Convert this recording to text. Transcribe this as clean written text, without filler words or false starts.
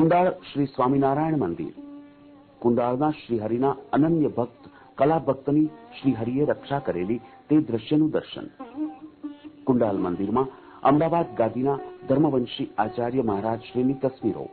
કુંડાળ શ્રી સ્વામિનારાયણ મંદિર. કુંડાળના શ્રીહરિના અનન્ય ભક્ત કલા ભક્તની શ્રીહરિએ રક્ષા કરેલી તે દ્રશ્યનું દર્શન. કુંડાલ મંદિરમાં અમદાવાદ ગાદીના ધર્મવંશી આચાર્ય મહારાજ શ્રીની તસવીરો.